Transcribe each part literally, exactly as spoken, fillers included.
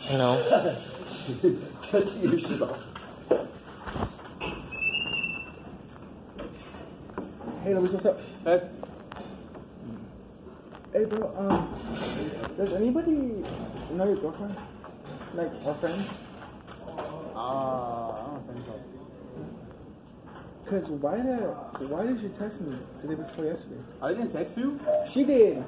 No. Take your shit off. Hey, Luis, what's up? Hey. Hey, bro, um, does anybody know your girlfriend? Like, our friends? Uh, I don't think so. Cause why the, why did she text me the day before yesterday? I didn't text you? She did.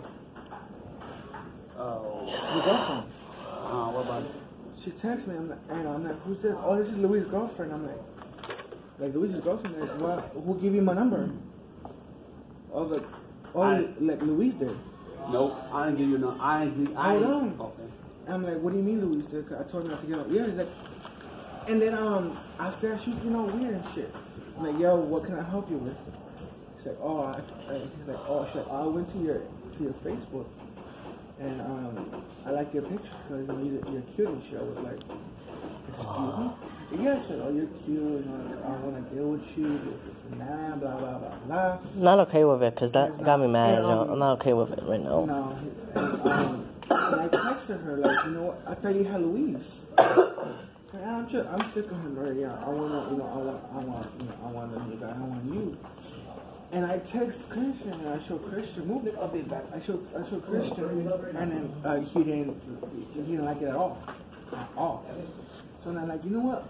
Oh. Your girlfriend. Uh, what about it? She texted me, I'm like, and I'm like, who's this? Oh, this is Luis' girlfriend. I'm like, like Luis' girlfriend? Like, well, who gave you my number? I was like, oh, I- like Luis did. Nope, I didn't give you no. I didn't give. I Hold didn't. on. Okay. I'm like, what do you mean Luis did? 'Cause I told him not to get up. Yeah, he's like, and then um, after that, she was being all weird and shit. I'm like, yo, what can I help you with? He's like, oh, I, I, he's like, oh, shit, I went to your to your Facebook, and um, I like your pictures because you know, you're, you're cute and shit. I was like, excuse me? Yeah, she said, oh, you're cute, you know, I want to deal with you, this, this, and that, blah, blah, blah, blah. I'm not okay with it because that It's got me not- mad. and, You know? um, I'm not okay with it right now. No, and, um, and I texted her, like, you know what, I thought you had Luis. Like, I'm just, I'm sick of him already. Yeah, I wanna, you know, I want, I want, you know, I want a new guy. I want you. And I text Christian, and I show Christian. Move it a bit back. I show, I show Christian, and then uh, he didn't, he didn't like it at all, at all. So then I'm like, you know what?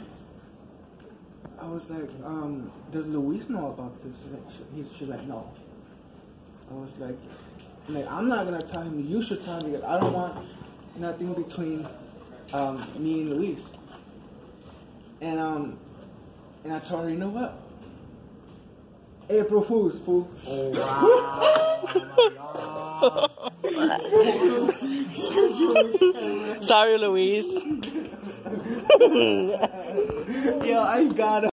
I was like, um, does Luis know about this? He should like, no. I was like, like, I'm not gonna tell him. You should tell him because I don't want nothing between um, me and Luis. And um, and I told her, you know what? April Fools, fool. Oh wow! Sorry, Luis. Yo, I got him.